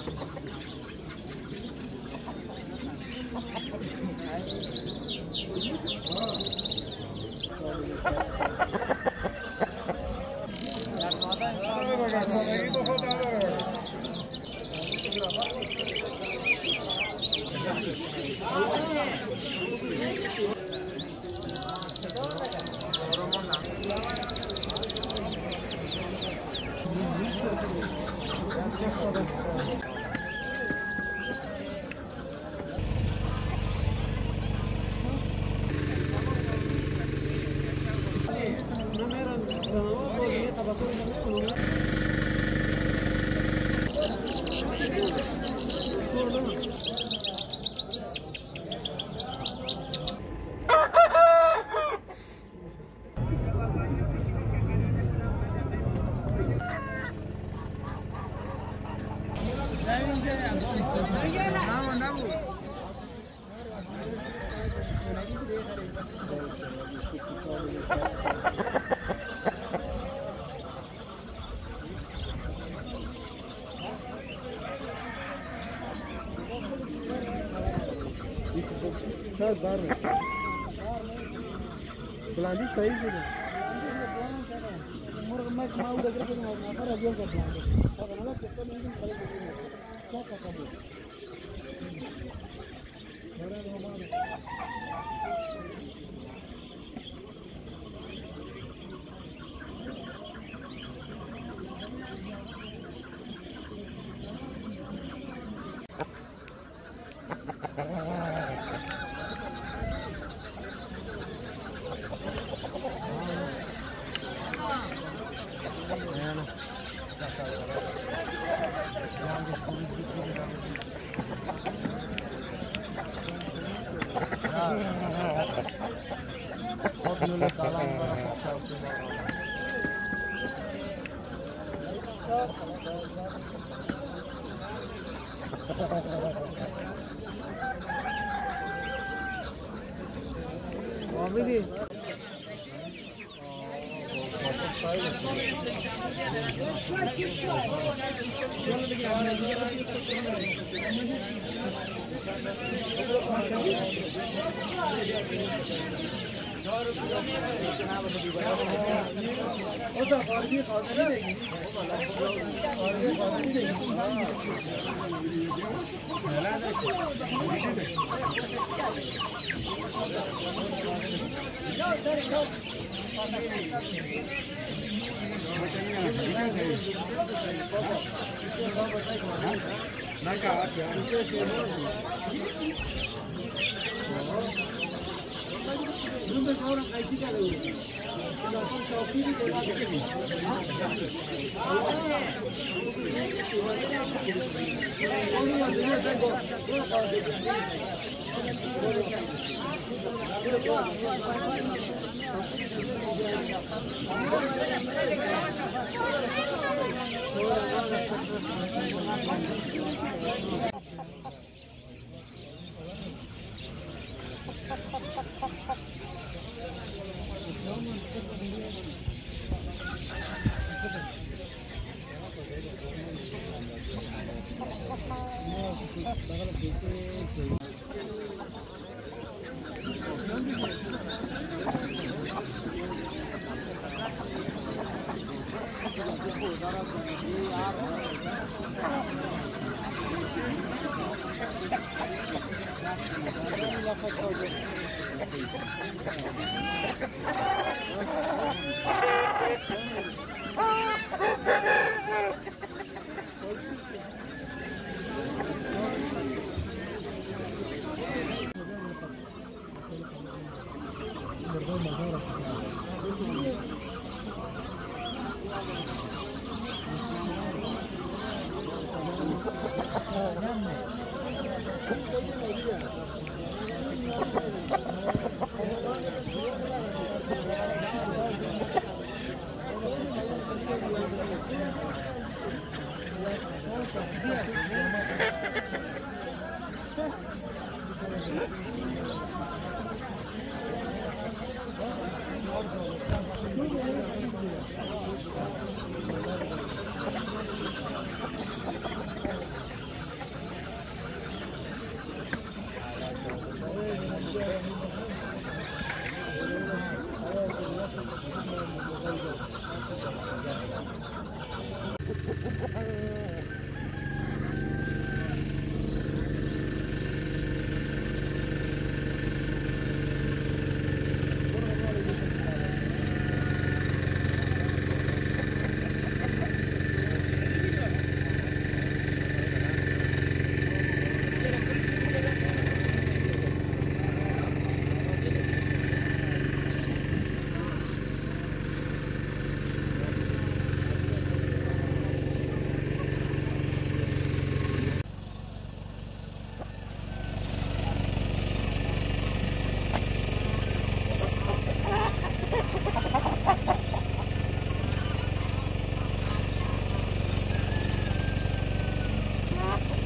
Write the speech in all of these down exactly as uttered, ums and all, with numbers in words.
बुलंदी सही से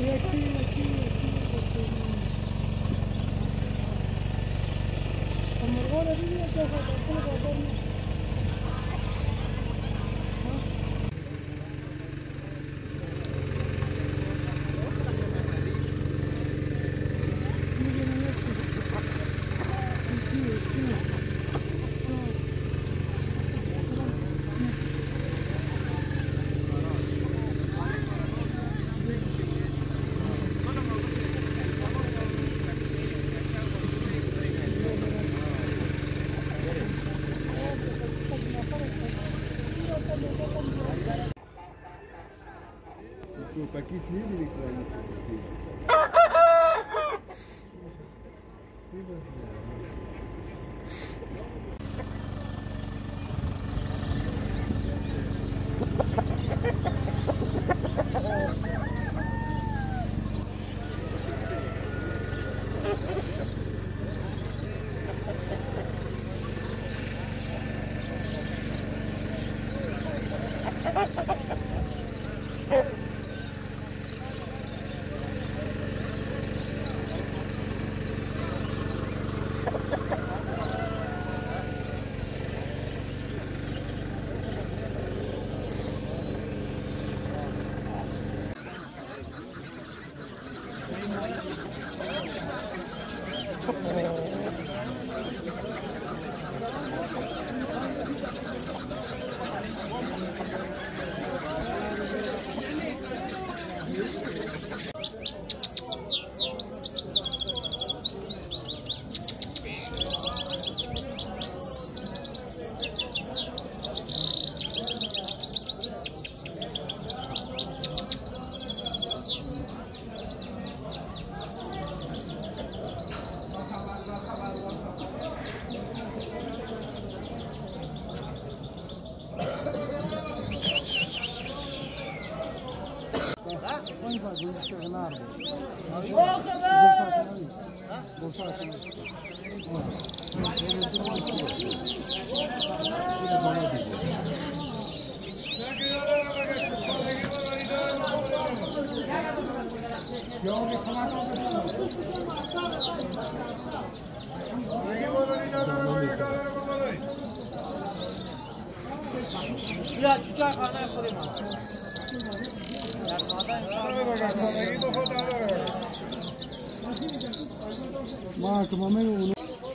Para que se livre, یا چیکار خانه خودم ما که مامه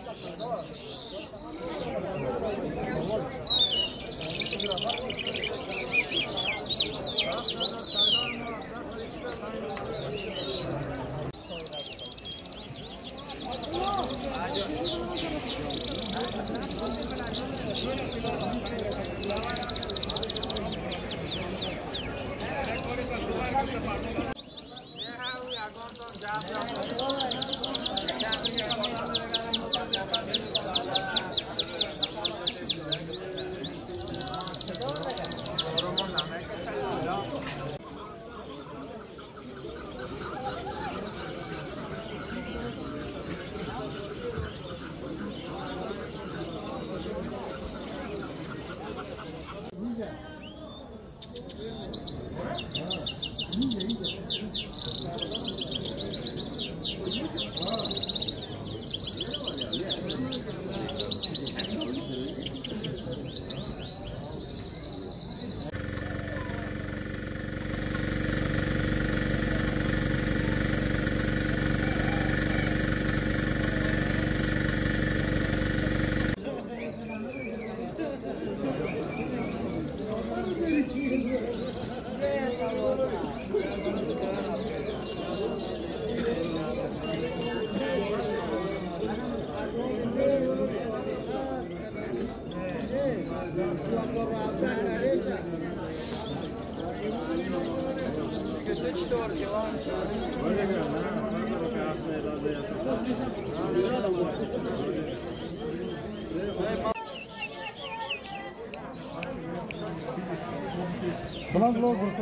Falan blog olsa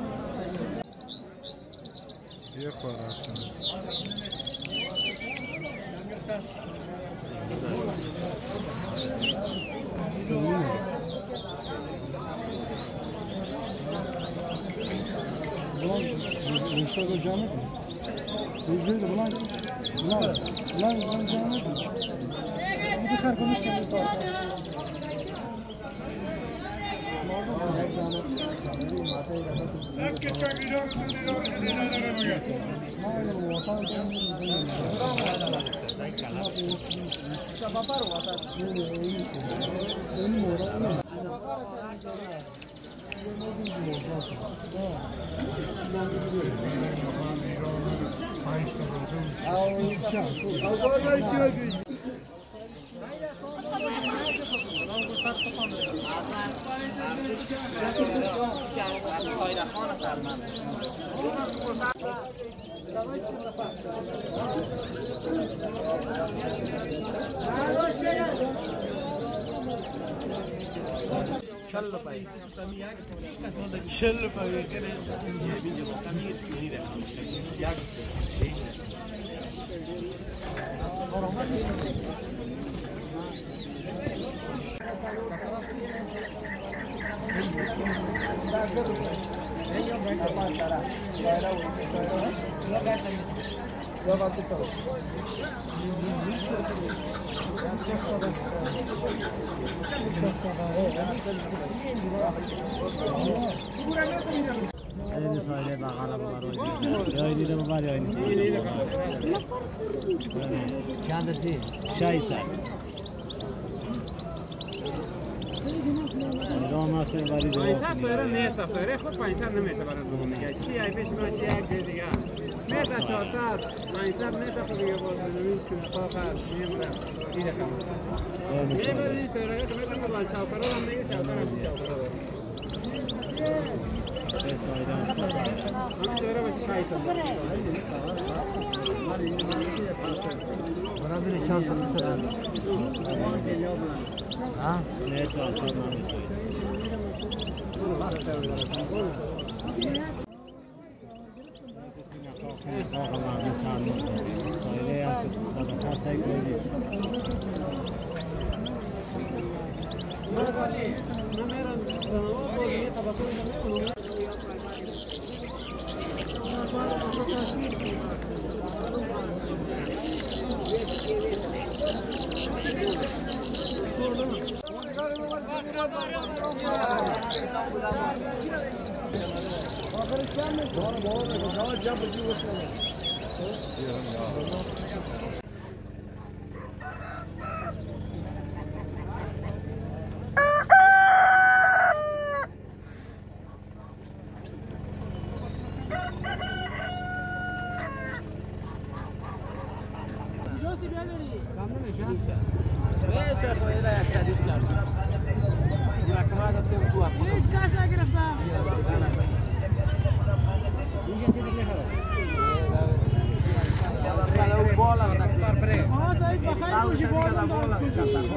bir işte o canı. Yüzüğü de bulan. Bulan. Bulan bulan canı. Bir de karkomuş gibi sağ. شل پای شل پای کنه بیجه با کمی چیزی نه یک این سایه بغل ببر یا اینی رو ببر یا اینی چند درسی؟ شش سال راه نفته بری دو پیسه سویره نیست سویره خود پیسه نمیشه برای دو میگه چی ای پیش باشه یک جای دیگه میتا چهارصد پانصد میتا خود دیگه باز نمید چون پاکر میمونه دیگه کم میبرد این سویره که میتونم بلان شاوکرا هم میگه شاوکر هم شاوکرا داره همه سویره باشه شای سال برای بری چند سال میتونم ها؟ نه چهار سال نمیشه هیچ کس نگرفتم. آه سایز بخیر باشی بازم دارم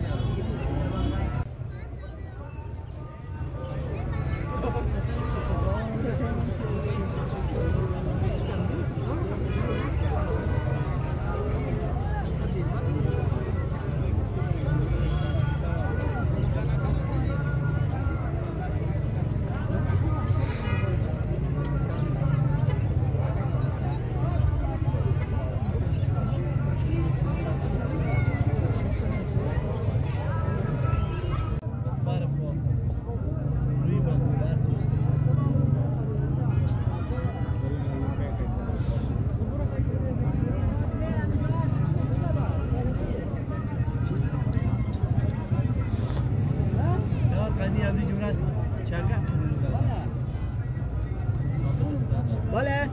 بله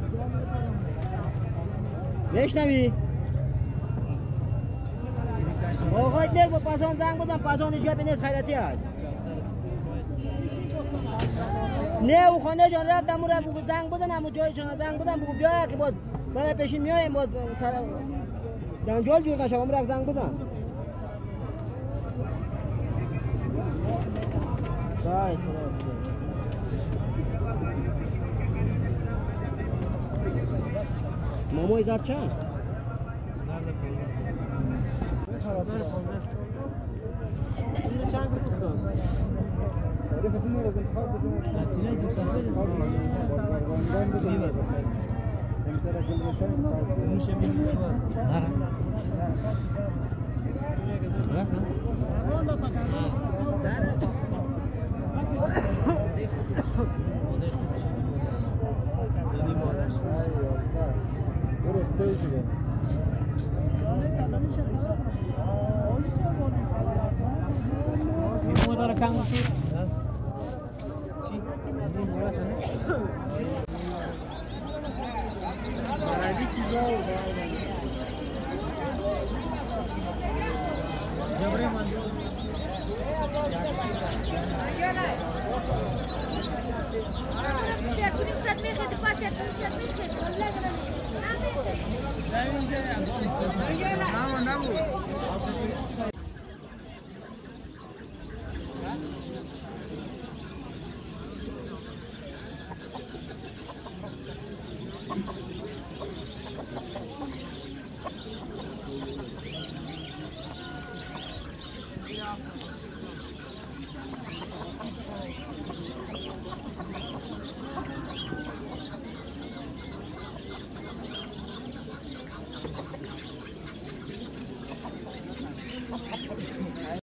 بشنوی آقای دیگه با پاسان زنگ بزن پاسان اینجا بینید خیرتی هست نه او خانه جان رفتم اون رو زنگ بزن همون جای شما زنگ بزن بگو بیا که باز بعد پیشین میایم باز سر جنجال جور نشه اون رو زنگ بزن شاید ماما ایزاد چند؟ چند گفت تعرف الدنيا لازم تخاف بدون سيناء دي بتاعتي انت راجل مشان مش من هذا Motor kamu tuh. عادي چیزا جبري منجو چه کنی صد میخواد پاسه کنی صد میخواد والله نمو نمو Yeah.